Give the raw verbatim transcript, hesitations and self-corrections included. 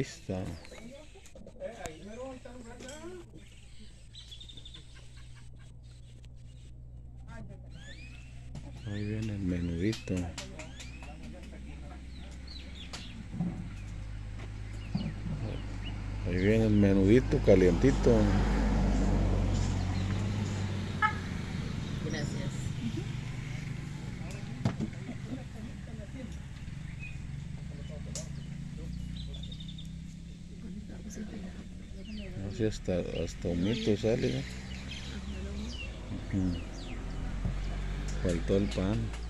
vista. Ahí viene el menudito. Ahí viene el menudito calientito. Gracias. Así hasta, hasta humito sale, ¿no? Uh-huh. Faltó el pan.